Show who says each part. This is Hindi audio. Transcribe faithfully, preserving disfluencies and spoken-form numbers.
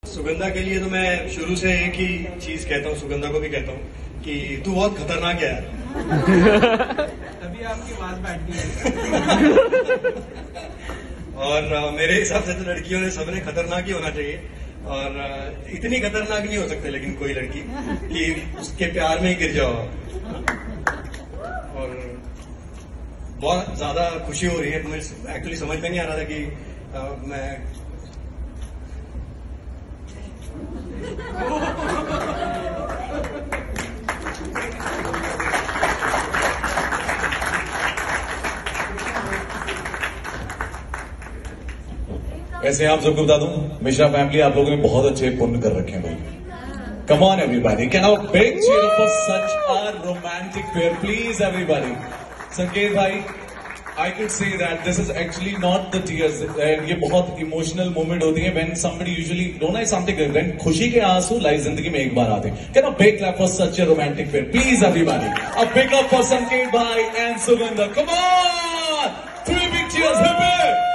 Speaker 1: सुगंधा के लिए तो मैं शुरू से एक ही चीज कहता हूँ, सुगंधा को भी कहता हूँ कि तू बहुत खतरनाक है यार।
Speaker 2: तभी आपकी बात बैठती है।
Speaker 1: और uh, मेरे हिसाब से तो लड़कियों ने सबने खतरनाक ही होना चाहिए, और uh, इतनी खतरनाक नहीं हो सकते लेकिन कोई लड़की कि उसके प्यार में ही गिर जाओ। और बहुत ज्यादा खुशी हो रही है, मुझे एक्चुअली समझ में नहीं आ रहा था कि uh, मैं
Speaker 3: वैसे आप सबको बता दूं, मिश्रा फैमिली आप लोगों ने बहुत अच्छे पुण्य कर रखे हैं भाई। Come on everybody, can I big cheer for such a romantic pair please everybody. Sanket भाई, I could say that this is actually not the tears, ये बहुत इमोशनल मोमेंट होती है when somebody usually don't I something, when खुशी के आंसू लाइफ जिंदगी में एक बार आते हैं। Can I big clap for such a romantic pair please everybody. A big up for Sanket भाई and Sugandha, come on, three big cheers hip hip.